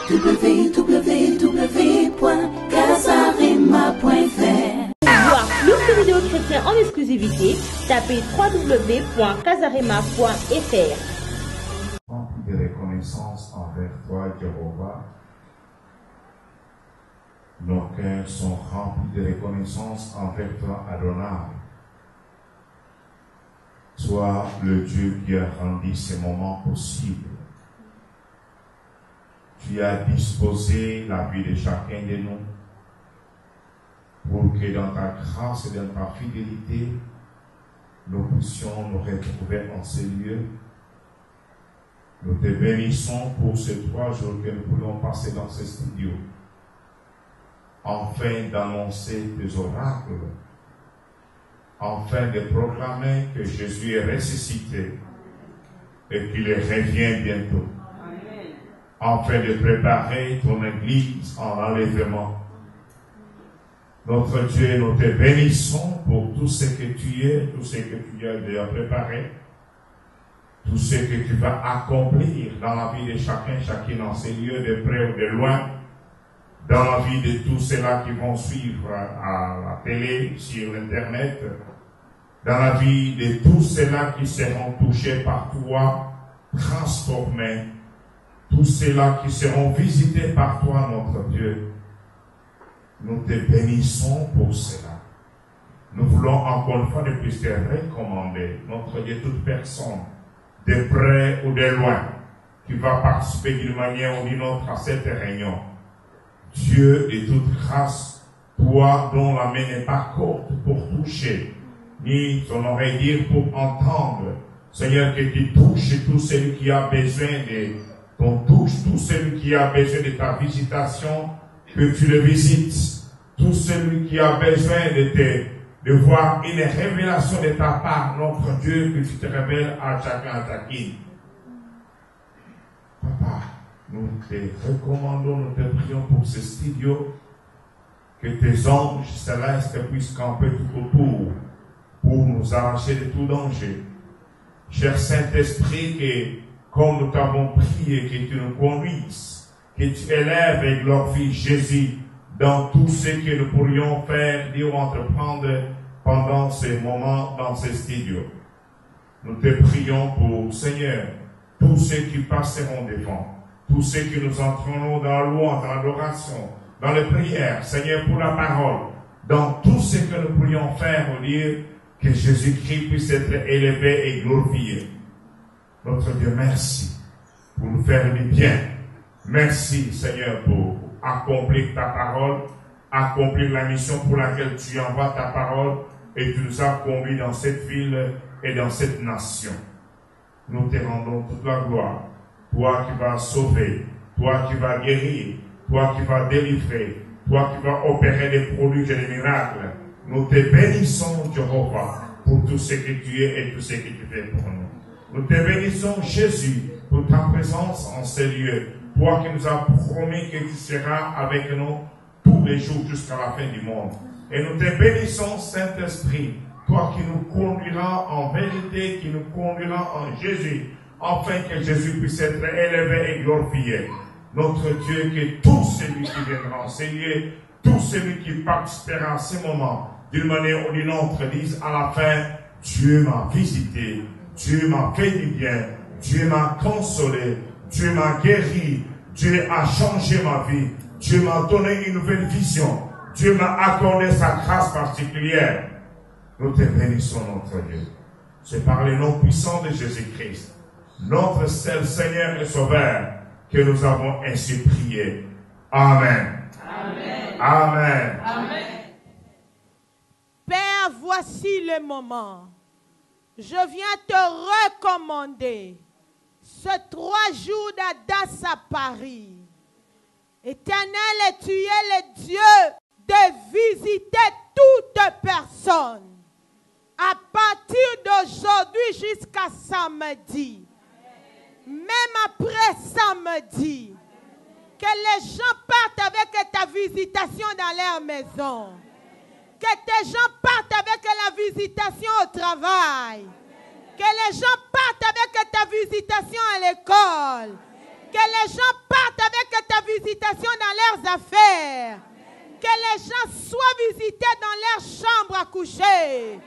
www.casarema.fr. Voir plus de vidéos chrétiennes en exclusivité, tapez www.casarema.fr. Rempli de reconnaissance envers toi, Jéhovah. Nos cœurs sont remplis de reconnaissance envers toi, Adonai. Toi, le Dieu qui a rendu ces moments possibles. Tu as disposé la vie de chacun de nous pour que dans ta grâce et dans ta fidélité, nous puissions nous retrouver en ces lieux. Nous te bénissons pour ces 3 jours que nous pouvons passer dans ce studio, afin d'annoncer tes oracles, afin de proclamer que Jésus est ressuscité et qu'il revient bientôt, afin de préparer ton Église en enlèvement. Notre Dieu, nous te bénissons pour tout ce que tu es, tout ce que tu as déjà préparé, tout ce que tu vas accomplir dans la vie de chacun, chacune dans ces lieux, de près ou de loin, dans la vie de tous ceux-là qui vont suivre à la télé, sur l'Internet, dans la vie de tous ceux-là qui seront touchés par toi, transformés, tous ceux-là qui seront visités par toi, notre Dieu. Nous te bénissons pour cela. Nous voulons encore une fois de plus te recommander, notre Dieu, toute personne, de près ou de loin, qui va participer d'une manière ou d'une autre à cette réunion. Dieu de toute grâce, toi dont la main n'est pas courte pour toucher, ni ton oreille dire pour entendre. Seigneur, que tu touches tout celui qui a besoin de ton touche, tout celui qui a besoin de ta visitation, que tu le visites. Tout celui qui a besoin de voir une révélation de ta part, notre Dieu, que tu te révèles à chacun, à chacune. Papa, nous te recommandons, nous te prions pour ce studio, que tes anges célestes puissent camper tout autour pour nous arracher de tout danger. Cher Saint-Esprit, que comme nous t'avons prié, que tu nous conduises, que tu élèves et glorifies Jésus dans tout ce que nous pourrions faire, dire ou entreprendre pendant ces moments dans ces studios. Nous te prions pour, Seigneur, tous ceux qui passeront devant, tous ceux qui nous entraîneront dans la louange, dans l'adoration, dans les prières, Seigneur, pour la parole, dans tout ce que nous pourrions faire ou dire, que Jésus-Christ puisse être élevé et glorifié. Notre Dieu, merci pour nous faire du bien. Merci, Seigneur, pour accomplir ta parole, accomplir la mission pour laquelle tu envoies ta parole et tu nous as conduits dans cette ville et dans cette nation. Nous te rendons toute la gloire. Toi qui vas sauver, toi qui vas guérir, toi qui vas délivrer, toi qui vas opérer des prodiges et des miracles. Nous te bénissons, Jéhovah, pour tout ce que tu es et tout ce que tu fais pour nous. Nous te bénissons, Jésus, pour ta présence en ces lieux. Toi qui nous as promis que tu seras avec nous tous les jours jusqu'à la fin du monde. Et nous te bénissons, Saint-Esprit, toi qui nous conduiras en vérité, qui nous conduiras en Jésus, afin que Jésus puisse être élevé et glorifié. Notre Dieu, que tout celui qui viendra enseigner, tout celui qui participera à ces moments, d'une manière ou d'une autre, dise à la fin, Dieu m'a visité, Dieu m'a fait du bien, Dieu m'a consolé, Dieu m'a guéri, Dieu a changé ma vie, Dieu m'a donné une nouvelle vision, Dieu m'a accordé sa grâce particulière. Nous te bénissons, notre Dieu. C'est par le nom puissant de Jésus-Christ, notre seul Seigneur et Sauveur, que nous avons ainsi prié. Amen. Amen. Amen. Amen. Père, voici le moment. Je viens te recommander ce 3 jours d'Adas à Paris. Éternel, tu es le Dieu de visiter toute personne. À partir d'aujourd'hui jusqu'à samedi. Même après samedi. Que les gens partent avec ta visitation dans leur maison. Que tes gens partent avec la visitation au travail. Que les gens partent avec ta visitation à l'école. Que les gens partent avec ta visitation dans leurs affaires. Que les gens soient visités dans leur chambre à coucher.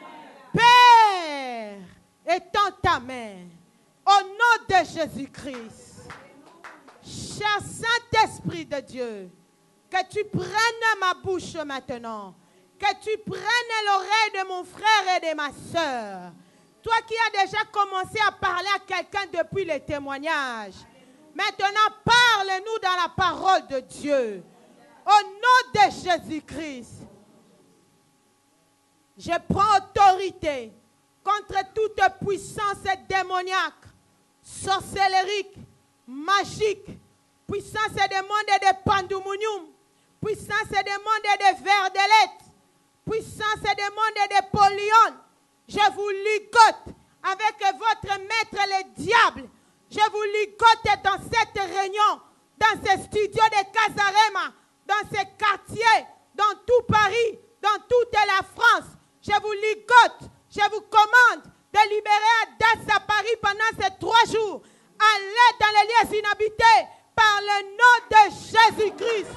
Père, étends ta main au nom de Jésus-Christ. Cher Saint-Esprit de Dieu, que tu prennes ma bouche maintenant. Que tu prennes l'oreille de mon frère et de ma soeur. Toi qui as déjà commencé à parler à quelqu'un depuis les témoignages. Maintenant, parle-nous dans la parole de Dieu. Au nom de Jésus-Christ, je prends autorité contre toute puissance démoniaque, sorcellerique, magique, puissance des mondes de pandemonium, puissance des mondes de verdelette, puissance des mondes de polion. Je vous ligote avec votre maître le diable. Je vous ligote dans cette réunion, dans ce studio de Casarema, dans ces quartiers, dans tout Paris, dans toute la France. Je vous ligote, je vous commande de libérer Adas à Paris pendant ces 3 jours. Allez dans les lieux inhabités par le nom de Jésus-Christ.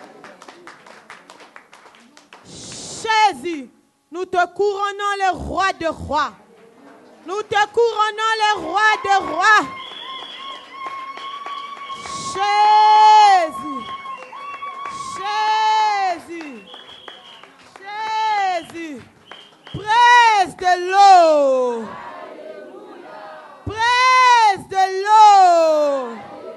Jésus, nous te couronnons le roi de rois. Nous te couronnons le roi de rois. Jésus. Jésus, Jésus, presse de l'eau, presse de l'eau.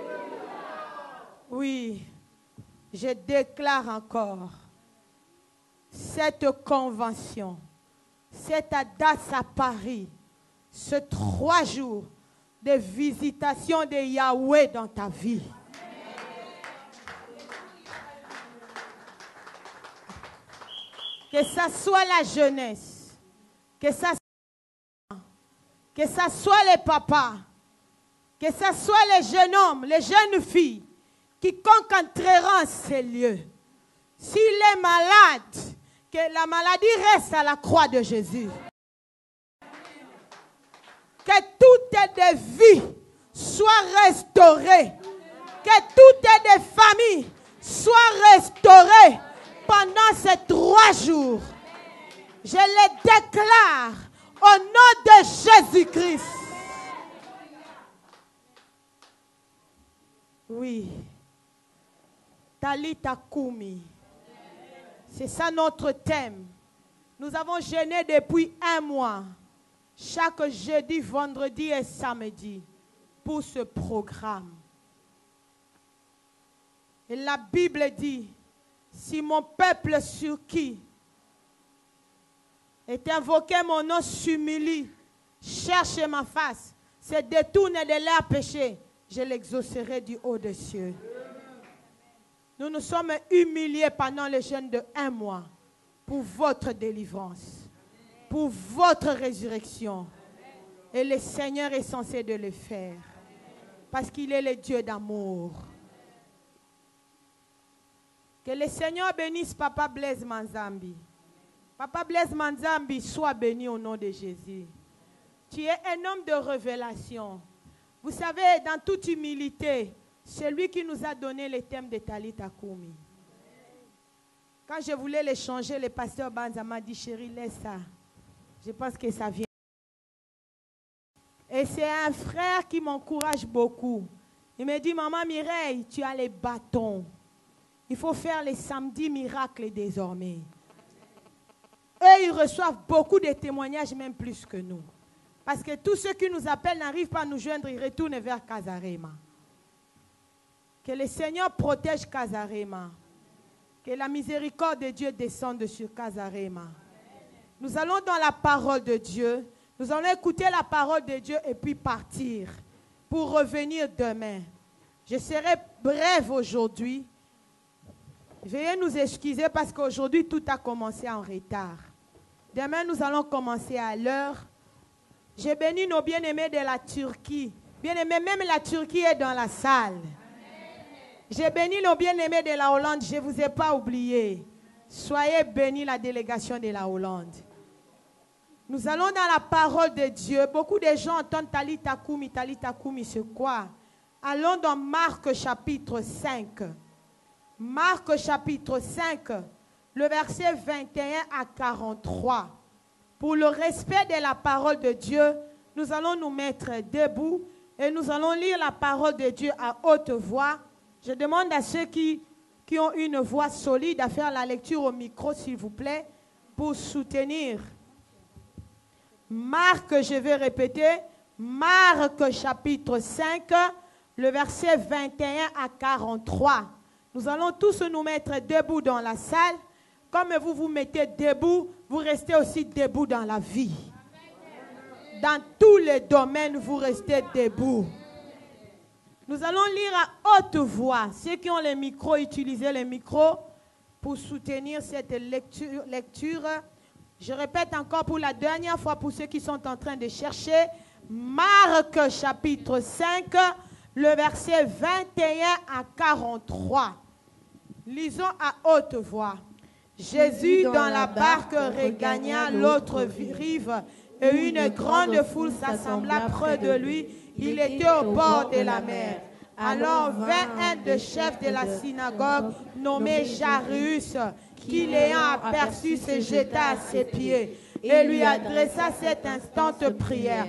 Oui, je déclare encore cette convention, cette Adas à Paris, ce 3 jours de visitation de Yahweh dans ta vie. Que ça soit la jeunesse, que ça soit les papas, que ça soit les jeunes hommes, les jeunes filles, quiconque entrera en ces lieux. S'il est malade, que la maladie reste à la croix de Jésus. Que toutes les vies soient restaurées. Que toutes les familles soient restaurées. Pendant ces 3 jours, je les déclare au nom de Jésus-Christ. Oui. Talita Kumi. C'est ça notre thème. Nous avons jeûné depuis 1 mois. Chaque jeudi, vendredi et samedi. Pour ce programme. Et la Bible dit. Si mon peuple sur qui est invoqué mon nom s'humilie, cherche ma face, se détourne de leurs péchés, je l'exaucerai du haut des cieux. Nous nous sommes humiliés pendant le jeûne de 1 mois pour votre délivrance, pour votre résurrection. Et le Seigneur est censé de le faire parce qu'il est le Dieu d'amour. Que le Seigneur bénisse Papa Blaise Manzambi. Papa Blaise Manzambi, sois béni au nom de Jésus. Tu es un homme de révélation. Vous savez, dans toute humilité, c'est lui qui nous a donné le thème de Talita Kumi. Quand je voulais le changer, le pasteur Banza m'a dit, chérie, laisse ça. Je pense que ça vient. Et c'est un frère qui m'encourage beaucoup. Il me dit, maman Mireille, tu as les bâtons. Il faut faire les samedis miracles désormais. Eux, ils reçoivent beaucoup de témoignages, même plus que nous. Parce que tous ceux qui nous appellent n'arrivent pas à nous joindre, ils retournent vers Casarema. Que le Seigneur protège Casarema. Que la miséricorde de Dieu descende sur Casarema. Nous allons dans la parole de Dieu. Nous allons écouter la parole de Dieu et puis partir pour revenir demain. Je serai brève aujourd'hui. Veuillez nous excuser parce qu'aujourd'hui, tout a commencé en retard. Demain, nous allons commencer à l'heure. J'ai béni nos bien-aimés de la Turquie. Bien-aimés, même la Turquie est dans la salle. J'ai béni nos bien-aimés de la Hollande. Je ne vous ai pas oublié. Soyez bénis la délégation de la Hollande. Nous allons dans la parole de Dieu. Beaucoup de gens entendent Talita Kumi, c'est quoi? Allons dans Marc chapitre 5. Marc chapitre 5, le verset 21 à 43. Pour le respect de la parole de Dieu, nous allons nous mettre debout et nous allons lire la parole de Dieu à haute voix. Je demande à ceux qui ont une voix solide à faire la lecture au micro, s'il vous plaît, pour soutenir. Marc, je vais répéter, Marc chapitre 5, le verset 21 à 43. Nous allons tous nous mettre debout dans la salle. Comme vous vous mettez debout, vous restez aussi debout dans la vie. Dans tous les domaines, vous restez debout. Nous allons lire à haute voix. Ceux qui ont les micros, utilisez les micros pour soutenir cette lecture. Je répète encore pour la dernière fois pour ceux qui sont en train de chercher. Marc chapitre 5, le verset 21 à 43. Lisons à haute voix. Jésus dans la barque regagna l'autre rive et une grande foule s'assembla près de lui. Il était au bord de la mer. Alors vint un des chefs de la synagogue nommé Jairus, qui l'ayant aperçu se jeta à ses pieds et lui adressa cette instante prière.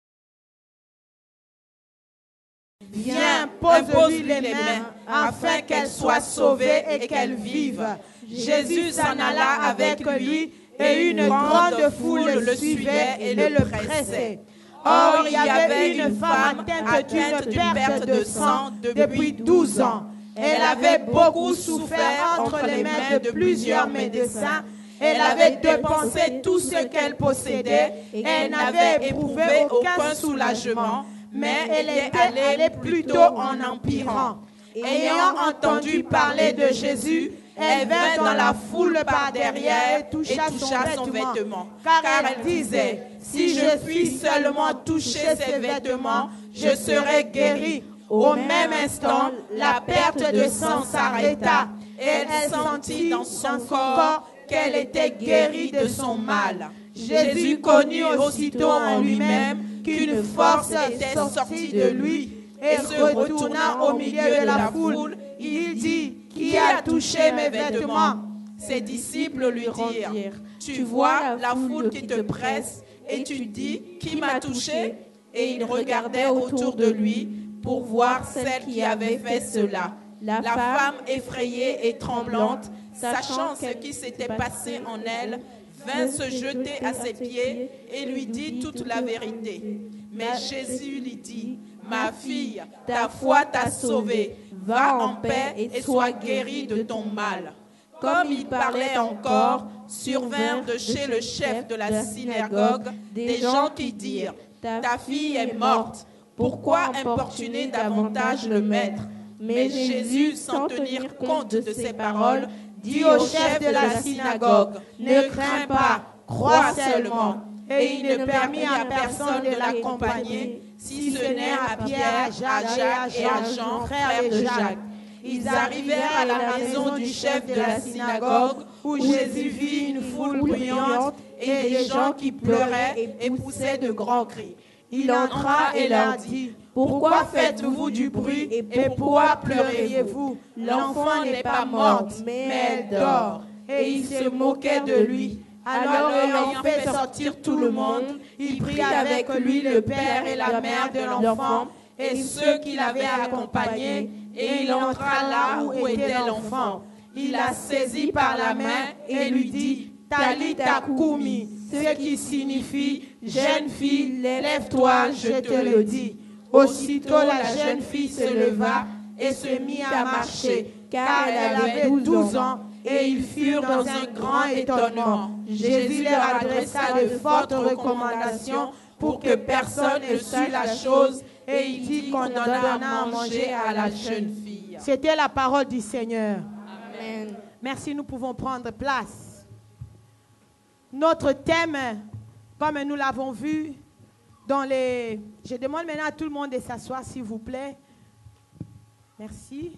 Viens, pose-lui les mains afin qu'elle soit sauvée et qu'elle vive. Jésus s'en alla avec lui et une grande foule le suivait et le pressait. Or, il y avait une femme atteinte d'une perte de sang depuis 12 ans. Elle avait beaucoup souffert entre les mains de plusieurs médecins. Elle avait dépensé tout ce qu'elle possédait et elle n'avait éprouvé aucun soulagement, mais elle était allée plutôt en empirant. Ayant entendu parler de Jésus, elle vint dans la foule par derrière et toucha son vêtement, car elle disait, si je puis seulement toucher ses vêtements, je serai guérie. Au même instant, la perte de sang s'arrêta et elle sentit dans son corps qu'elle était guérie de son mal. Jésus connut aussitôt en lui-même qu'une force était sortie de lui et se retourna au milieu de la foule. Il dit, qui a touché mes vêtements? Ses disciples lui dirent, tu vois la foule qui te presse et tu dis, qui m'a touché? Et il regardait autour de lui pour voir celle qui avait fait cela. La femme effrayée et tremblante, sachant ce qui s'était passé en elle, vint se jeter à ses pieds et lui dit toute la vérité. Mais Jésus lui dit, ma fille, ta foi t'a sauvée. Va en paix et sois guérie de ton mal. Comme il parlait encore, survinrent de chez le chef de la synagogue des gens qui dirent, ta fille est morte. Pourquoi importuner davantage le maître? Mais Jésus, sans tenir compte de ces paroles, dit au chef de la synagogue, ne crains pas, crois seulement. Et il ne permit à personne de l'accompagner, si ce n'est à Pierre, à Jacques et à Jean, frères de Jacques. Ils arrivèrent à la maison du chef de la synagogue, où Jésus vit une foule bruyante et des gens qui pleuraient et poussaient de grands cris. Il entra et leur dit, pourquoi faites-vous du bruit et pourquoi pleureriez-vous? L'enfant n'est pas morte, mais elle dort. Et il se moquait de lui. Alors, ayant fait sortir tout le monde, il prit avec lui le père et la mère de l'enfant et ceux qui l'avaient accompagné, et il entra là où était l'enfant. Il la saisit par la main et lui dit, Talita Koumi, ce qui signifie, jeune fille, lève-toi, je te le dis. Aussitôt la jeune fille se leva et se mit à marcher, car elle avait 12 ans. Et ils furent dans un grand étonnement. Jésus leur adressa de fortes recommandations pour que personne ne sût la chose, et il dit qu'on en donna à manger à la jeune fille. C'était la parole du Seigneur. Amen. Merci, nous pouvons prendre place. Notre thème, comme nous l'avons vu dans les... Je demande maintenant à tout le monde de s'asseoir, s'il vous plaît. Merci.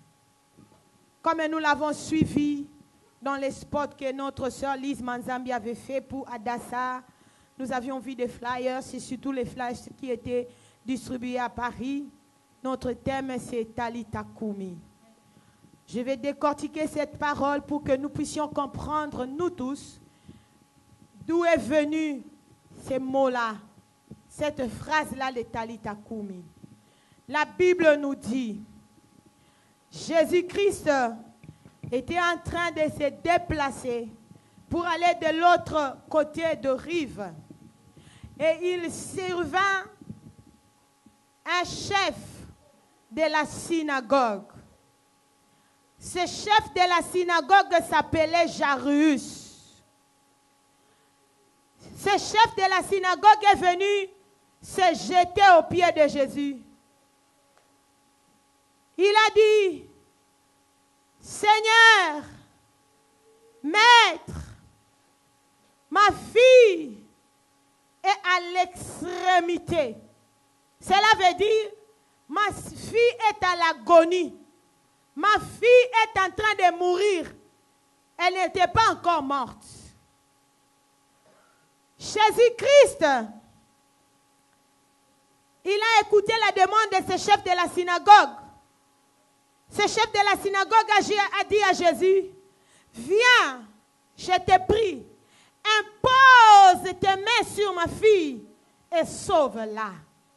Comme nous l'avons suivi dans les spots que notre sœur Lise Manzambi avait fait pour Adassa, nous avions vu des flyers, c'est surtout les flyers qui étaient distribués à Paris. Notre thème, c'est Talitha Kumi. Je vais décortiquer cette parole pour que nous puissions comprendre, nous tous, d'où est venu ces mots-là, cette phrase-là, de Talitha Kumi. La Bible nous dit, Jésus-Christ était en train de se déplacer pour aller de l'autre côté de rive. Et il survint un chef de la synagogue. Ce chef de la synagogue s'appelait Jairus. Ce chef de la synagogue est venu se jeter aux pieds de Jésus. Il a dit, Seigneur, Maître, ma fille est à l'extrémité. Cela veut dire, ma fille est à l'agonie. Ma fille est en train de mourir. Elle n'était pas encore morte. Jésus-Christ, il a écouté la demande de ce chef de la synagogue. Ce chef de la synagogue a dit à Jésus, viens, je te prie, impose tes mains sur ma fille et sauve-la.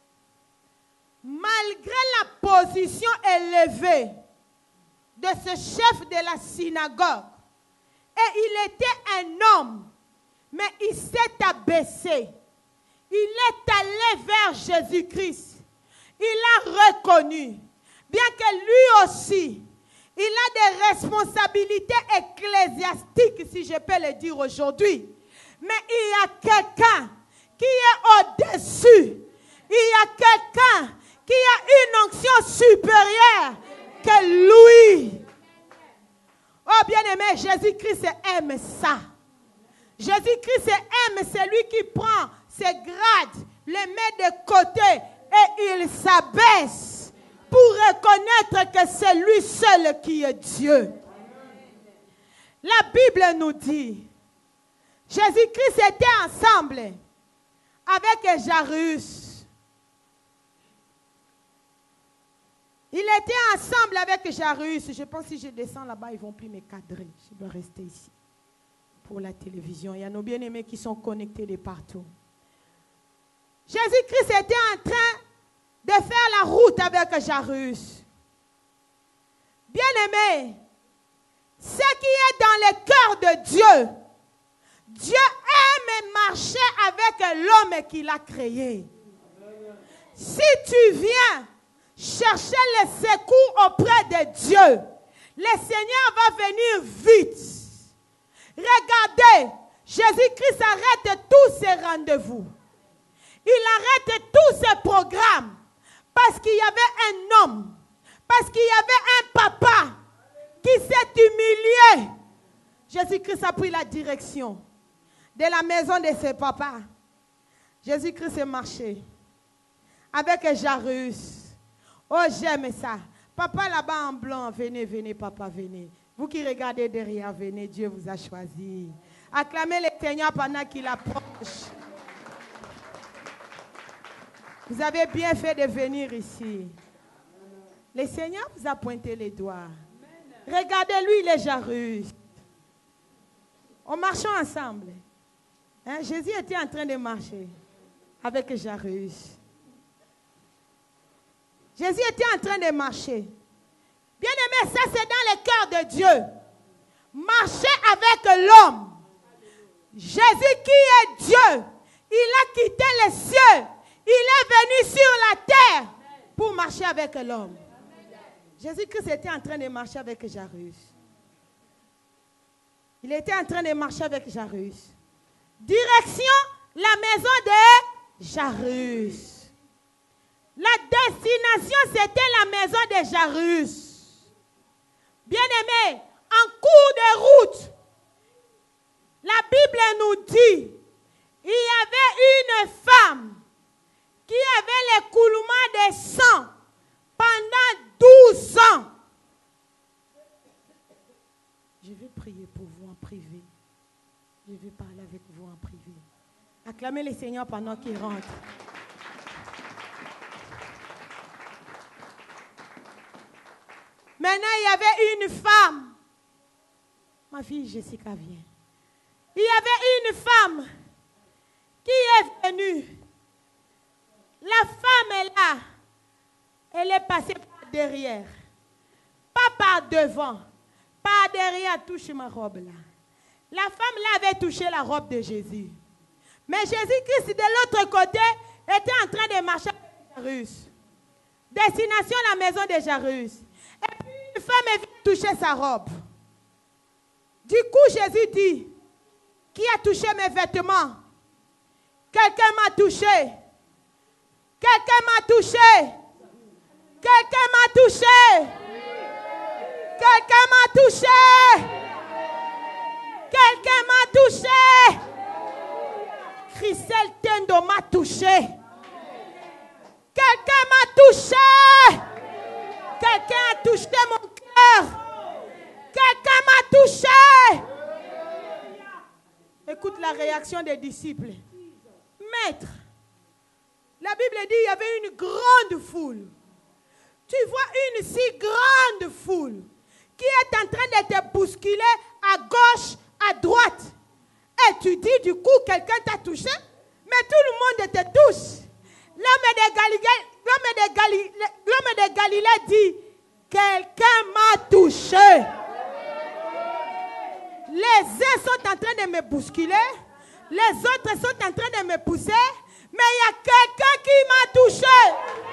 Malgré la position élevée de ce chef de la synagogue, et il était un homme, mais il s'est abaissé. Il est allé vers Jésus-Christ. Il a reconnu, bien que lui aussi, il a des responsabilités ecclésiastiques, si je peux le dire aujourd'hui. Mais il y a quelqu'un qui est au-dessus. Il y a quelqu'un qui a une onction supérieure que lui. Oh bien-aimé, Jésus-Christ aime ça. Jésus-Christ aime celui qui prend ses grades, les met de côté et il s'abaisse pour reconnaître que c'est lui seul qui est Dieu. La Bible nous dit, Jésus-Christ était ensemble avec Jairus. Il était ensemble avec Jairus. Je pense que si je descends là-bas, ils ne vont plus me cadrer. Je dois rester ici pour la télévision. Il y a nos bien-aimés qui sont connectés de partout. Jésus-Christ était en train de faire la route avec Jairus. Bien-aimé, ce qui est dans le cœur de Dieu, Dieu aime marcher avec l'homme qu'il a créé. Si tu viens chercher le secours auprès de Dieu, le Seigneur va venir vite. Regardez, Jésus-Christ arrête tous ses rendez-vous. Il arrête tous ses programmes parce qu'il y avait un homme, parce qu'il y avait un papa qui s'est humilié. Jésus-Christ a pris la direction de la maison de ses papas. Jésus-Christ est marché avec Jairus. Oh, j'aime ça. Papa là-bas en blanc, venez, venez, papa, venez. Vous qui regardez derrière, venez, Dieu vous a choisi. Acclamez le Seigneur pendant qu'il approche. Vous avez bien fait de venir ici. Le Seigneur vous a pointé les doigts. Regardez-lui, les Jairus. On marchait ensemble. Hein? Jésus était en train de marcher avec Jairus. Jésus était en train de marcher. Bien-aimé, ça c'est dans le cœur de Dieu. Marcher avec l'homme. Jésus qui est Dieu, il a quitté les cieux. Il est venu sur la terre pour marcher avec l'homme. Jésus-Christ était en train de marcher avec Jairus. Il était en train de marcher avec Jairus. Direction la maison de Jairus. La destination, c'était la maison de Jairus. Bien-aimé, en cours de route, la Bible nous dit, il y avait une femme qui avait l'écoulement de sang pendant 12 ans. Je vais prier pour vous en privé. Je vais parler avec vous en privé. Acclamez le Seigneur pendant qu'il rentre. Maintenant, il y avait une femme. Ma fille Jessica vient. Il y avait une femme qui est venue. La femme est là. Elle est passée par derrière. Pas par devant. Par derrière, touche ma robe là. La femme là avait touché la robe de Jésus. Mais Jésus-Christ de l'autre côté était en train de marcher avec Jairus. Destination la maison de Jairus. Et puis une femme est venue toucher sa robe. Du coup Jésus dit, qui a touché mes vêtements? Quelqu'un m'a touché. Quelqu'un m'a touché. Quelqu'un m'a touché. Quelqu'un m'a touché. Quelqu'un m'a touché. Christelle Tendo m'a touché. Quelqu'un m'a touché. Quelqu'un a touché mon cœur. Quelqu'un m'a touché. Écoute la réaction des disciples. Maître, la Bible dit qu'il y avait une grande foule. Tu vois une si grande foule qui est en train de te bousculer à gauche, à droite. Et tu dis du coup quelqu'un t'a touché, mais tout le monde te touche. L'homme de Galilée dit, quelqu'un m'a touché. Les uns sont en train de me bousculer, les autres sont en train de me pousser, mais il y a quelqu'un qui m'a touché.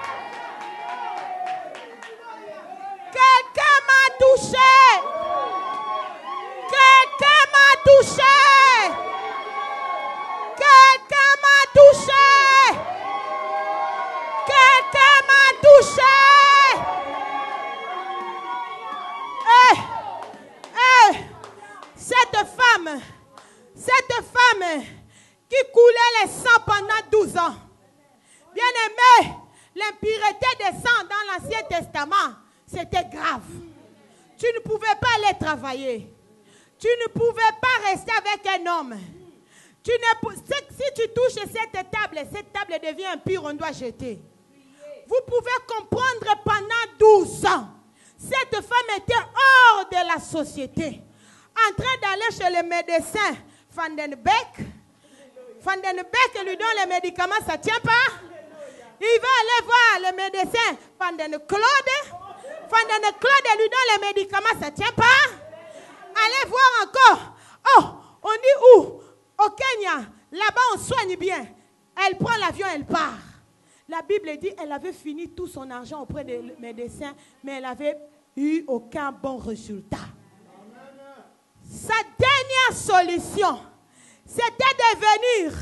Quelqu'un m'a touché. Quelqu'un m'a touché. Quelqu'un m'a touché. Quelqu'un m'a touché. Cette femme qui coulait les sangs pendant 12 ans. Bien aimé, l'impureté des sangs dans l'Ancien Testament, c'était grave. Tu ne pouvais pas aller travailler. Tu ne pouvais pas rester avec un homme. Si tu touches cette table devient impure, on doit jeter. Vous pouvez comprendre pendant 12 ans, cette femme était hors de la société, en train d'aller chez le médecin Van den Beek. Van den Beek lui donne les médicaments, ça ne tient pas. Il va aller voir le médecin Van den Claude. Van den Claude lui donne les médicaments, ça ne tient pas. Allez voir encore. Oh, on dit où? Au Kenya. Là-bas, on soigne bien. Elle prend l'avion, elle part. La Bible dit qu'elle avait fini tout son argent auprès des médecins, mais elle n'avait eu aucun bon résultat. Sa dernière solution, c'était de venir.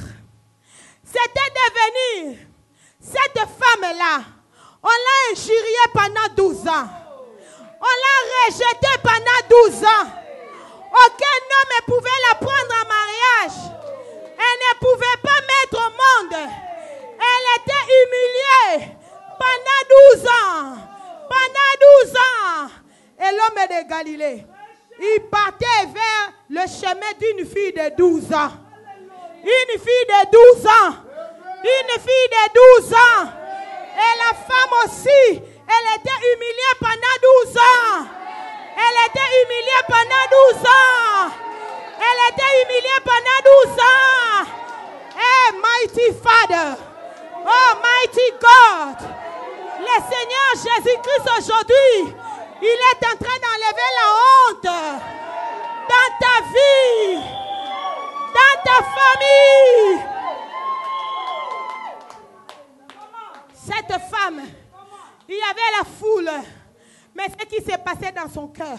Cette femme-là, on l'a injuriée pendant 12 ans. On l'a rejetée pendant 12 ans. Aucun homme ne pouvait la prendre en mariage. Elle ne pouvait pas mettre au monde. Elle était humiliée pendant 12 ans. Pendant 12 ans. Et l'homme de Galilée, il partait vers le chemin d'une fille de 12 ans. Une fille de 12 ans. Une fille de 12 ans. Et la femme aussi, elle était humiliée pendant 12 ans. Elle était humiliée pendant 12 ans. Elle était humiliée pendant 12 ans. Hey, mighty Father. Oh, mighty God. Le Seigneur Jésus-Christ aujourd'hui, il est en train d'enlever la honte dans ta vie, dans ta famille. Cette femme, il y avait la foule, mais ce qui s'est passé dans son cœur,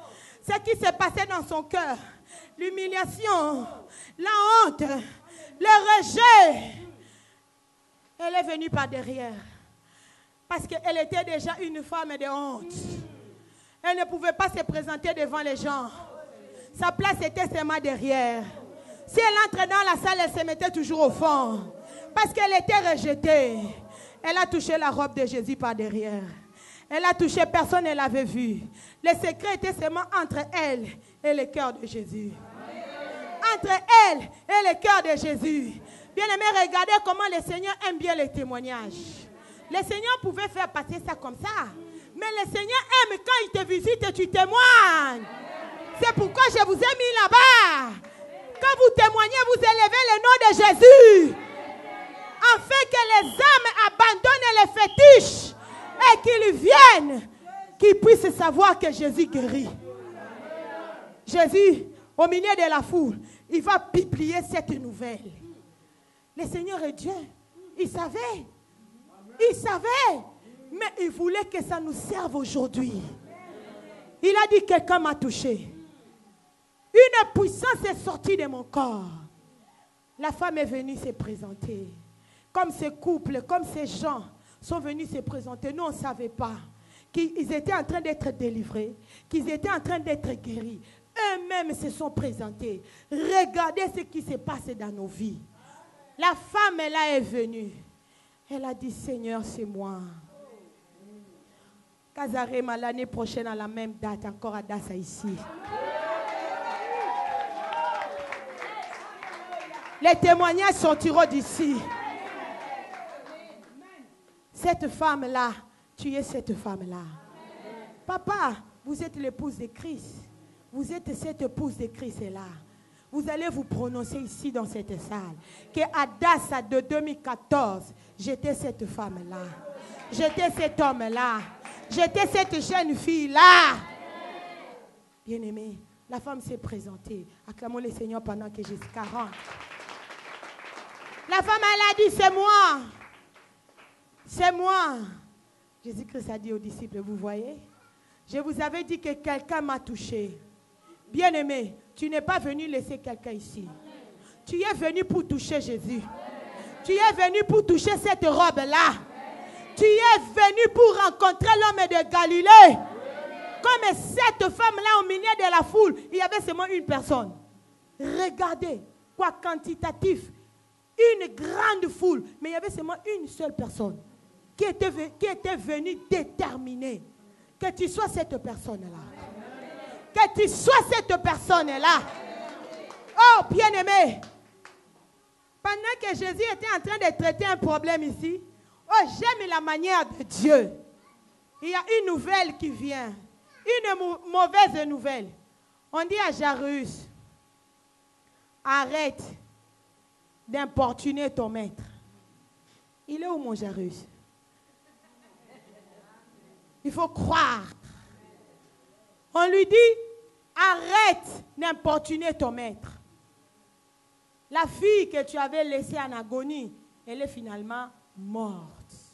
l'humiliation, la honte, le rejet, elle est venue par derrière. Parce qu'elle était déjà une femme de honte. Elle ne pouvait pas se présenter devant les gens. Sa place était seulement derrière. Si elle entrait dans la salle, elle se mettait toujours au fond. Parce qu'elle était rejetée. Elle a touché la robe de Jésus par derrière. Elle a touché, personne ne l'avait vu. Le secret était seulement entre elle et le cœur de Jésus. Entre elle et le cœur de Jésus. Bien aimé, regardez comment le Seigneur aime bien les témoignages. Le Seigneur pouvait faire passer ça comme ça. Mais le Seigneur même quand il te visite, tu témoignes. C'est pourquoi je vous ai mis là-bas. Quand vous témoignez, vous élevez le nom de Jésus. Afin que les âmes abandonnent les fétiches et qu'ils viennent, qu'ils puissent savoir que Jésus guérit. Jésus, au milieu de la foule, il va publier cette nouvelle. Le Seigneur est Dieu. Il savait. Il savait. Mais il voulait que ça nous serve aujourd'hui. Il a dit, quelqu'un m'a touché. Une puissance est sortie de mon corps. La femme est venue se présenter. Comme ces couples, comme ces gens sont venus se présenter. Nous, on ne savait pas qu'ils étaient en train d'être délivrés, qu'ils étaient en train d'être guéris. Eux-mêmes se sont présentés. Regardez ce qui se passe dans nos vies. La femme, là, est venue. Elle a dit, Seigneur, c'est moi. Kazarema, l'année prochaine, à la même date, encore à Dassa ici. Les témoignages sortiront d'ici. Cette femme-là, tu es cette femme-là. Papa, vous êtes l'épouse de Christ. Vous êtes cette épouse de Christ-là. Vous allez vous prononcer ici dans cette salle. Qu'à Dassa de 2014, j'étais cette femme-là. J'étais cet homme-là. J'étais cette jeune fille-là. Bien-aimé, la femme s'est présentée. Acclamons le Seigneur pendant que j'ai 40. La femme, elle a dit, c'est moi. C'est moi. Jésus-Christ a dit aux disciples, vous voyez, je vous avais dit que quelqu'un m'a touché. Bien-aimé, tu n'es pas venu laisser quelqu'un ici. Tu es venu pour toucher Jésus. Tu es venu pour toucher cette robe-là. Tu es venu pour rencontrer l'homme de Galilée. Comme cette femme-là au milieu de la foule, il y avait seulement une personne. Regardez, quoi quantitatif. Une grande foule, mais il y avait seulement une seule personne qui était venue déterminer que tu sois cette personne-là. Que tu sois cette personne-là. Oh, bien-aimé, pendant que Jésus était en train de traiter un problème ici, oh, j'aime la manière de Dieu. Il y a une nouvelle qui vient, une mauvaise nouvelle. On dit à Jairus, arrête d'importuner ton maître. Il est où mon Jairus? Il faut croire. On lui dit, arrête d'importuner ton maître. La fille que tu avais laissée en agonie, elle est finalement morte.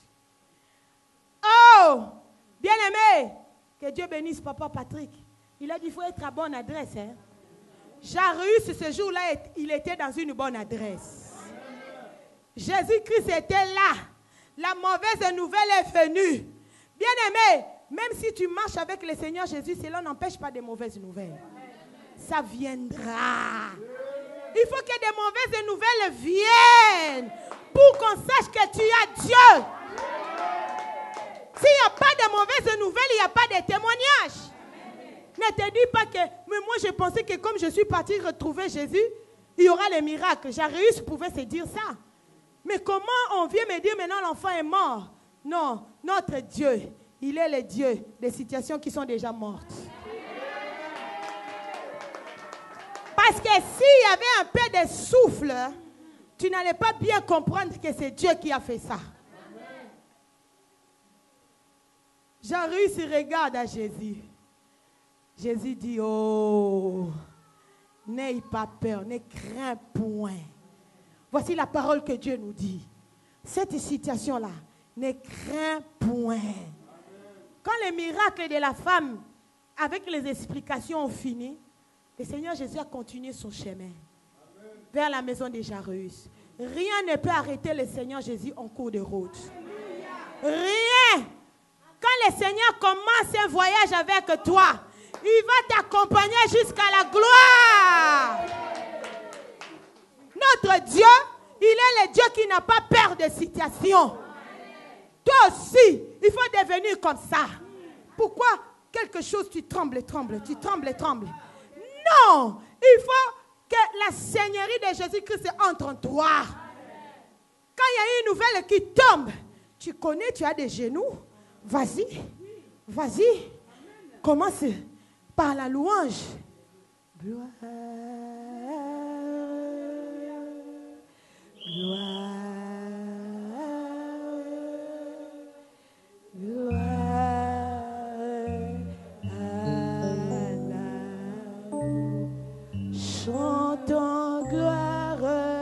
Oh, bien-aimé, que Dieu bénisse Papa Patrick. Il a dit, il faut être à bonne adresse. Hein? Jairus, ce jour-là, il était dans une bonne adresse. Jésus-Christ était là. La mauvaise nouvelle est venue. Bien-aimé, même si tu marches avec le Seigneur Jésus, cela n'empêche pas de mauvaises nouvelles. Ça viendra. Il faut que des mauvaises nouvelles viennent pour qu'on sache que tu as Dieu. S'il n'y a pas de mauvaises nouvelles, il n'y a pas de témoignage. Ne te dis pas que, mais moi je pensais que comme je suis parti retrouver Jésus, il y aura les miracles. Jairus pouvait se dire ça. Mais comment on vient me dire maintenant l'enfant est mort? Non, notre Dieu, il est le Dieu des situations qui sont déjà mortes. Parce que s'il y avait un peu de souffle, tu n'allais pas bien comprendre que c'est Dieu qui a fait ça. Jairus regarde à Jésus. Jésus dit, oh, n'aie pas peur, ne crains point. Voici la parole que Dieu nous dit. Cette situation-là, ne crains point. Quand les miracles de la femme, avec les explications ont fini, le Seigneur Jésus a continué son chemin vers la maison de Jairus. Rien ne peut arrêter le Seigneur Jésus en cours de route. Rien. Quand le Seigneur commence un voyage avec toi, il va t'accompagner jusqu'à la gloire. Notre Dieu, il est le Dieu qui n'a pas peur de situation. Toi aussi, il faut devenir comme ça. Pourquoi quelque chose, tu trembles, tu trembles. Non, il faut que la Seigneurie de Jésus-Christ entre en toi. Quand il y a une nouvelle qui tombe, tu connais, tu as des genoux. Vas-y. Commence par la louange. Gloire, gloire, gloire à l'agneau. Chantons gloire.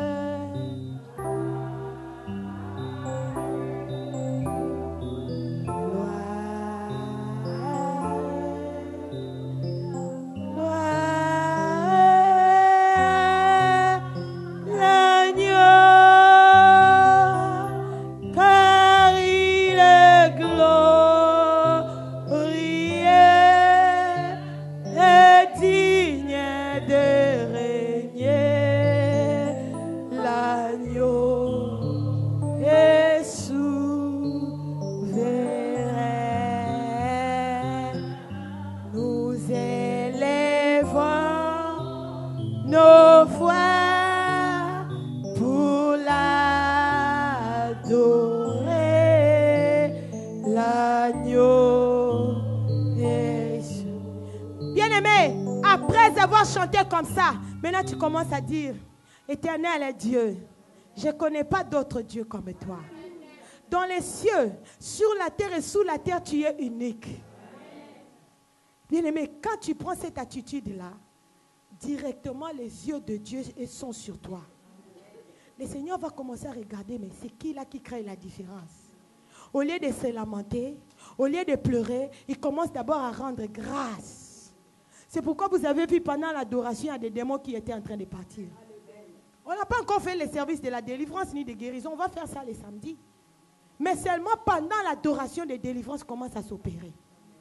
Chanter comme ça, maintenant tu commences à dire, Éternel est Dieu, je ne connais pas d'autre Dieu comme toi. Dans les cieux, sur la terre et sous la terre, tu es unique. Bien-aimé, quand tu prends cette attitude-là, directement les yeux de Dieu sont sur toi. Le Seigneur va commencer à regarder, mais c'est qui là qui crée la différence? Au lieu de se lamenter, au lieu de pleurer, il commence d'abord à rendre grâce. C'est pourquoi vous avez vu pendant l'adoration, il y a des démons qui étaient en train de partir. On n'a pas encore fait le service de la délivrance ni de guérison. On va faire ça les samedis. Mais seulement pendant l'adoration de délivrance commence à s'opérer.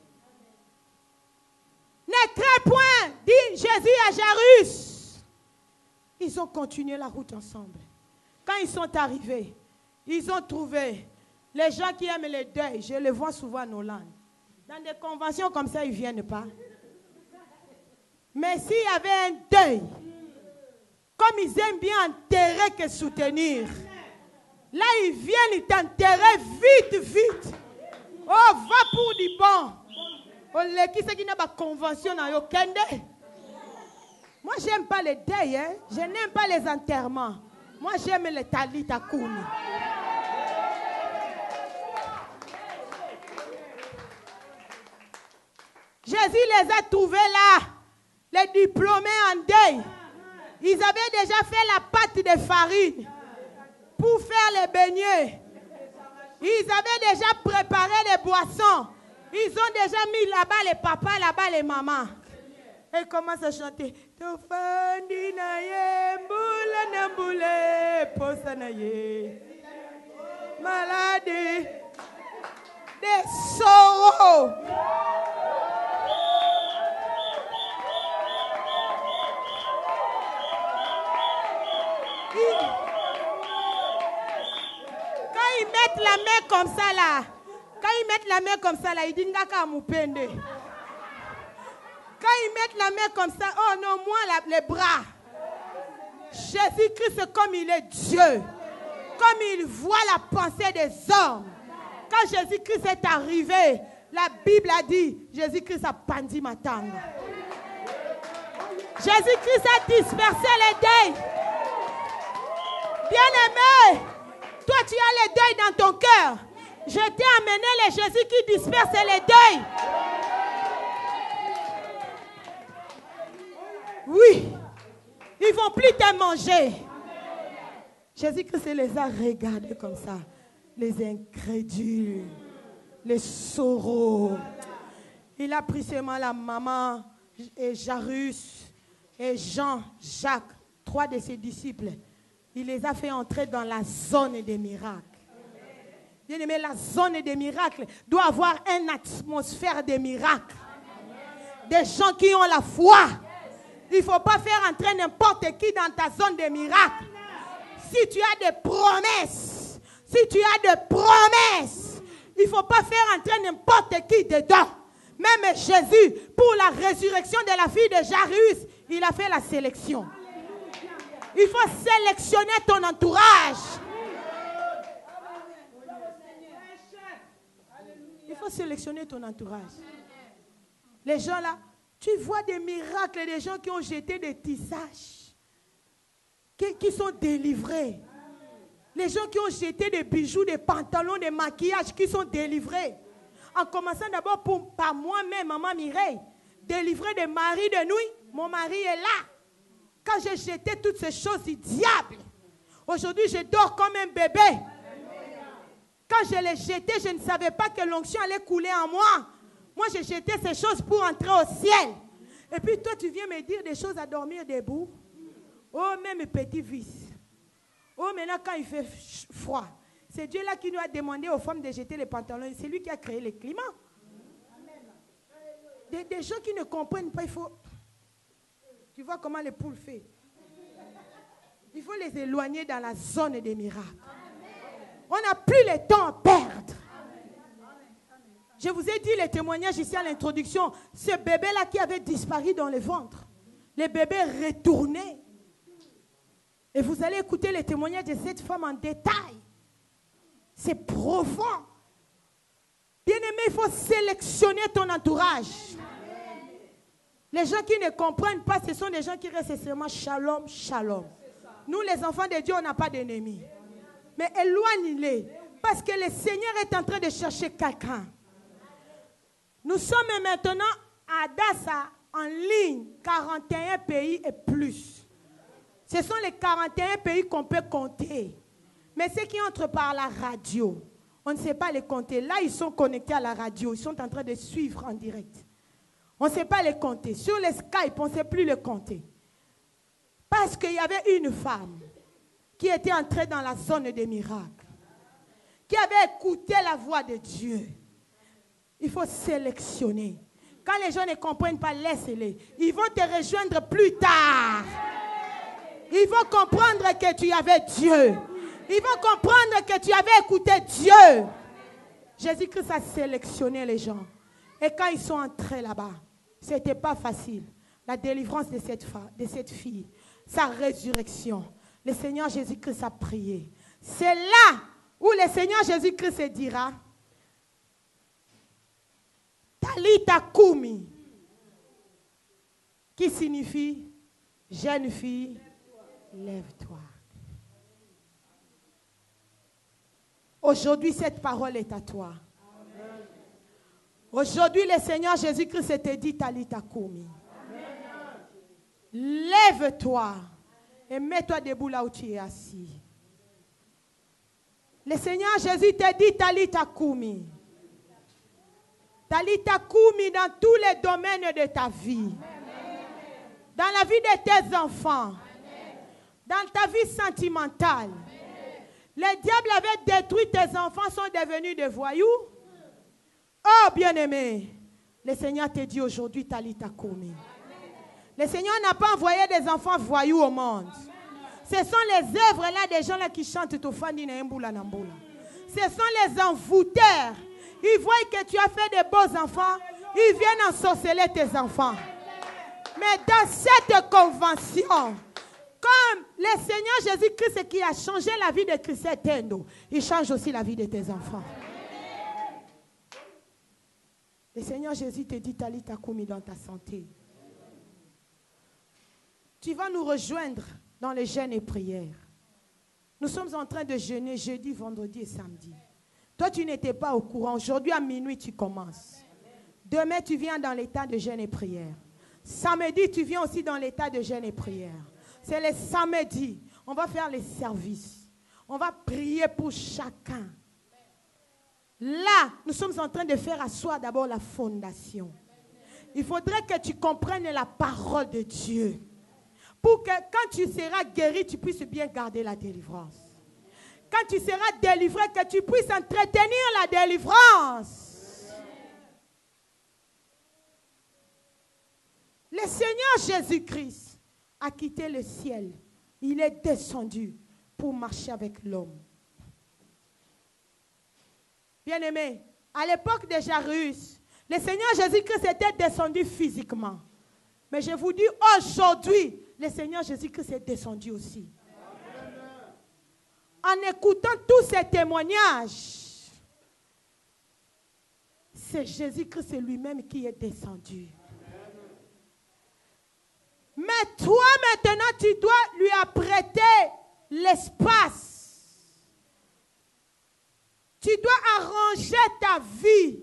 Ne crains point, dit Jésus à Jairus. Ils ont continué la route ensemble. Quand ils sont arrivés, ils ont trouvé les gens qui aiment le deuil. Je les vois souvent en Hollande. Dans des conventions comme ça, ils ne viennent pas. Mais s'il y avait un deuil, comme ils aiment bien enterrer que soutenir, là ils viennent, ils t'enterrent vite, vite. Oh, va pour du bon. Oh, qui c'est qui n'a pas convention dans le kende? Moi, j'aime pas les deuils, hein? Je n'aime pas les enterrements. Moi, j'aime les talit à kouni. Jésus les a trouvés là. Les diplômés en deuil, ils avaient déjà fait la pâte de farine pour faire les beignets. Ils avaient déjà préparé les boissons. Ils ont déjà mis là-bas les papas, là-bas les mamans. Et ils commencent à chanter. Maladie, des sorrows. Quand ils mettent la main comme ça là, ils disent Ngaka Mupende. Quand ils mettent la main comme ça, oh non, moi les bras. Jésus-Christ, comme il est Dieu, comme il voit la pensée des hommes. Quand Jésus-Christ est arrivé, la Bible a dit, Jésus-Christ a pandi ma tanga. Jésus-Christ a dispersé les deuils. Bien-aimé, toi tu as les deuils dans ton cœur. Je t'ai amené les Jésus qui disperse les deuils. Oui, ils ne vont plus te manger. Jésus-Christ les a regardés comme ça. Les incrédules, les sorrows. Il a pris seulement la maman et Jairus et Jean, Jacques, 3 de ses disciples. Il les a fait entrer dans la zone des miracles. Bien aimé, la zone des miracles doit avoir une atmosphère de miracles. Des gens qui ont la foi. Il ne faut pas faire entrer n'importe qui dans ta zone de miracles. Si tu as des promesses, il ne faut pas faire entrer n'importe qui dedans. Même Jésus, pour la résurrection de la fille de Jairus, il a fait la sélection. Il faut sélectionner ton entourage. Il faut sélectionner ton entourage. Les gens là, tu vois des miracles, des gens qui ont jeté des tissages, qui sont délivrés. Les gens qui ont jeté des bijoux, des pantalons, des maquillages, qui sont délivrés. En commençant d'abord par moi-même, maman Mireille, délivrée des maris de nuit. Mon mari est là. Quand j'ai jeté toutes ces choses du diable, aujourd'hui je dors comme un bébé. Quand je l'ai jeté, je ne savais pas que l'onction allait couler en moi. Moi, j'ai jeté ces choses pour entrer au ciel. Et puis toi, tu viens me dire des choses à dormir debout. Oh, même petit vice. Oh, maintenant, quand il fait froid, c'est Dieu là qui nous a demandé aux femmes de jeter les pantalons. C'est lui qui a créé le climat. Des gens qui ne comprennent pas, il faut... Tu vois comment les poules font. Il faut les éloigner dans la zone des miracles. On n'a plus le temps à perdre. Je vous ai dit les témoignages ici à l'introduction. Ce bébé-là qui avait disparu dans le ventre. Le bébé retourné. Et vous allez écouter les témoignages de cette femme en détail. C'est profond. Bien-aimé, il faut sélectionner ton entourage. Les gens qui ne comprennent pas, ce sont des gens qui restent seulement shalom, shalom. Nous, les enfants de Dieu, on n'a pas d'ennemis. Mais éloigne-les. Parce que le Seigneur est en train de chercher quelqu'un. Nous sommes maintenant à Dassa, en ligne, 41 pays et plus. Ce sont les 41 pays qu'on peut compter. Mais ceux qui entrent par la radio, on ne sait pas les compter. Là, ils sont connectés à la radio. Ils sont en train de suivre en direct. On ne sait pas les compter. Sur les Skype, on ne sait plus les compter. Parce qu'il y avait une femme qui était entrée dans la zone des miracles, qui avait écouté la voix de Dieu. Il faut sélectionner. Quand les gens ne comprennent pas, laisse-les. Ils vont te rejoindre plus tard. Ils vont comprendre que tu avais Dieu. Ils vont comprendre que tu avais écouté Dieu. Jésus-Christ a sélectionné les gens. Et quand ils sont entrés là-bas, ce n'était pas facile. La délivrance de cette fille, sa résurrection. Le Seigneur Jésus-Christ a prié. C'est là où le Seigneur Jésus-Christ se dira, Talita Kumi, qui signifie, jeune fille, lève-toi. Aujourd'hui, cette parole est à toi. Aujourd'hui, le Seigneur Jésus-Christ te dit, Talita Kumi. Lève-toi et mets-toi debout là où tu es assis. Le Seigneur Jésus te dit, Talita Kumi. Talita Kumi dans tous les domaines de ta vie. Dans la vie de tes enfants. Dans ta vie sentimentale. Le diable avait détruit tes enfants, sont devenus des voyous. Oh, bien-aimé, le Seigneur te dit aujourd'hui, Talita Kumi. Le Seigneur n'a pas envoyé des enfants voyous au monde. Ce sont les œuvres là des gens là qui chantent Tofani na Mbula Nambula. Ce sont les envoûteurs. Ils voient que tu as fait de beaux enfants. Ils viennent ensorceler tes enfants. Mais dans cette convention, comme le Seigneur Jésus-Christ qui a changé la vie de Christ Tendo, il change aussi la vie de tes enfants. Le Seigneur Jésus te dit, Talita Kumi, dans ta santé. Tu vas nous rejoindre dans les jeûnes et prières. Nous sommes en train de jeûner jeudi, vendredi et samedi. Toi, tu n'étais pas au courant. Aujourd'hui, à minuit, tu commences. Demain, tu viens dans l'état de jeûne et prière. Samedi, tu viens aussi dans l'état de jeûne et prière. C'est le samedi. On va faire les services. On va prier pour chacun. Là, nous sommes en train de faire asseoir d'abord la fondation. Il faudrait que tu comprennes la parole de Dieu. Pour que quand tu seras guéri, tu puisses bien garder la délivrance. Quand tu seras délivré, que tu puisses entretenir la délivrance. Le Seigneur Jésus-Christ a quitté le ciel. Il est descendu pour marcher avec l'homme. Bien-aimé, à l'époque de Jairus, le Seigneur Jésus-Christ était descendu physiquement. Mais je vous dis, aujourd'hui, le Seigneur Jésus-Christ est descendu aussi. En écoutant tous ces témoignages, c'est Jésus-Christ lui-même qui est descendu. Mais toi, maintenant, tu dois lui apprêter l'espace. Tu dois arranger ta vie.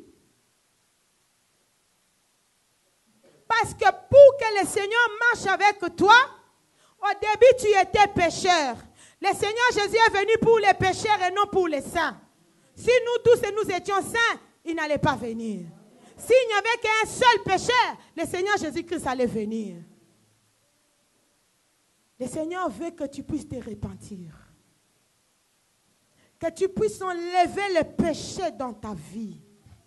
Parce que pour que le Seigneur marche avec toi, au début, tu étais pécheur. Le Seigneur Jésus est venu pour les pécheurs et non pour les saints. Si nous tous nous étions saints, il n'allait pas venir. S'il n'y avait qu'un seul pécheur, le Seigneur Jésus-Christ allait venir. Le Seigneur veut que tu puisses te repentir. Que tu puisses enlever le péché dans ta vie.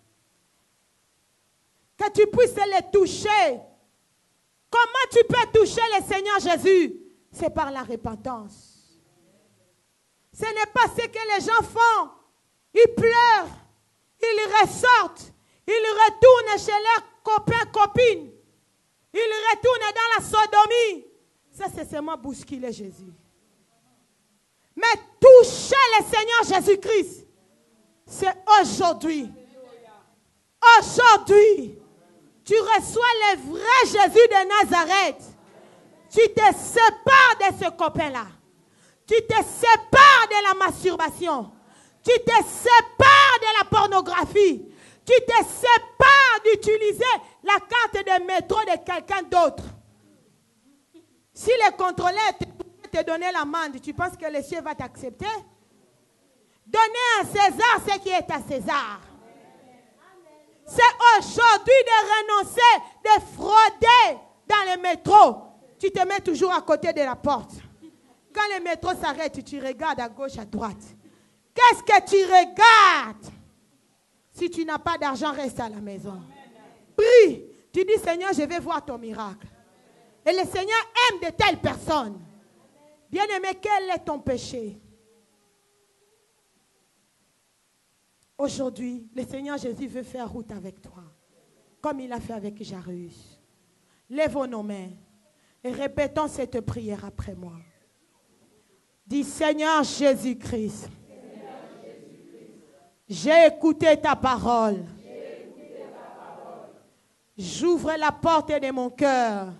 Que tu puisses les toucher. Comment tu peux toucher le Seigneur Jésus? C'est par la repentance. Ce n'est pas ce que les gens font. Ils pleurent, ils ressortent, ils retournent chez leurs copains, copines. Ils retournent dans la sodomie. Ça, c'est seulement bousculer Jésus. Mais toucher le Seigneur Jésus-Christ, c'est aujourd'hui. Aujourd'hui, tu reçois le vrai Jésus de Nazareth. Tu te sépares de ce copain-là. Tu te sépares de la masturbation. Tu te sépares de la pornographie. Tu te sépares d'utiliser la carte de métro de quelqu'un d'autre. Si le contrôleur te donne l'amende, tu penses que le ciel va t'accepter? Donnez à César ce qui est à César. C'est aujourd'hui de renoncer, de frauder dans le métro. Tu te mets toujours à côté de la porte. Quand le métro s'arrête, tu regardes à gauche, à droite. Qu'est-ce que tu regardes? Si tu n'as pas d'argent, reste à la maison. Prie. Tu dis, Seigneur, je vais voir ton miracle. Et le Seigneur aime de telles personnes. Bien-aimé, quel est ton péché? Aujourd'hui, le Seigneur Jésus veut faire route avec toi, comme il a fait avec Jairus. Lèvons nos mains et répétons cette prière après moi. Dis, Seigneur Jésus-Christ, j'ai écouté ta parole. J'ouvre la porte de mon cœur.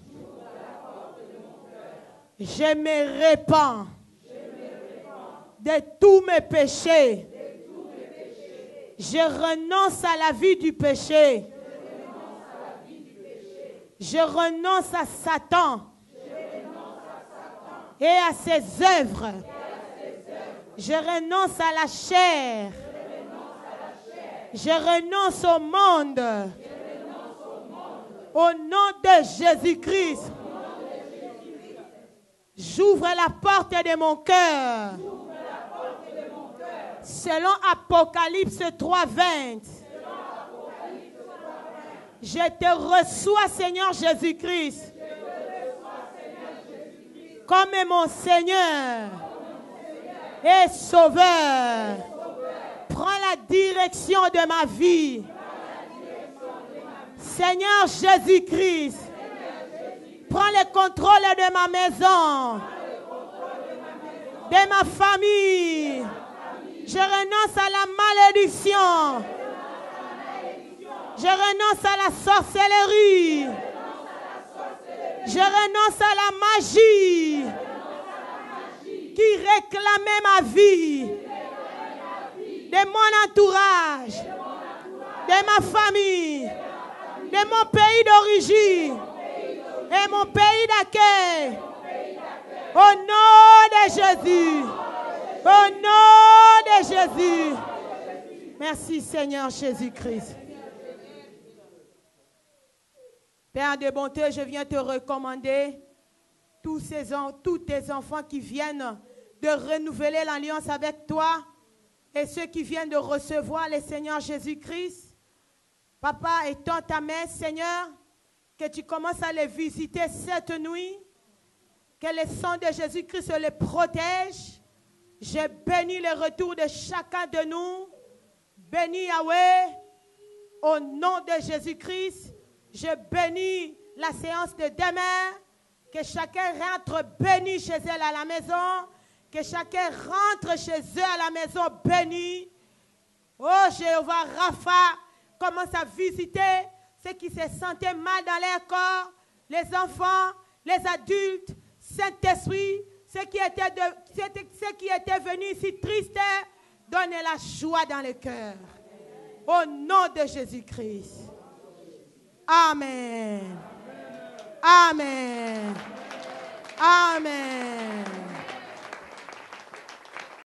Je me répands de tous mes péchés. Je renonce à la vie du péché. Je renonce à Satan et à ses œuvres. Je renonce à la chair. Je renonce au monde. Au nom de Jésus-Christ. J'ouvre la porte de mon cœur. Selon Apocalypse 3:20. Je te reçois, Seigneur Jésus-Christ, comme mon Seigneur et Sauveur. Prends la direction de ma vie. Seigneur Jésus-Christ, prends le contrôle de ma maison, de ma famille. Je renonce à la malédiction. Je renonce à la sorcellerie. Je renonce à la magie qui réclamait ma vie, de mon entourage, de ma famille, de mon pays d'origine et mon pays d'accueil. Au nom de Jésus. Au nom de Jésus. Merci Seigneur Jésus-Christ. Père de bonté, je viens te recommander tous tes enfants qui viennent de renouveler l'alliance avec toi et ceux qui viennent de recevoir le Seigneur Jésus-Christ. Papa, étends ta main, Seigneur, que tu commences à les visiter cette nuit, que le sang de Jésus-Christ les protège. Je bénis le retour de chacun de nous. Bénis Yahweh, au nom de Jésus-Christ. Je bénis la séance de demain. Que chacun rentre béni chez elle à la maison. Que chacun rentre chez eux à la maison béni. Oh Jéhovah Rapha, commence à visiter ceux qui se sentaient mal dans leur corps, les enfants, les adultes, Saint-Esprit, ceux qui étaient venus ici tristes, donnez la joie dans le cœur. Au nom de Jésus-Christ. Amen. Amen. Amen.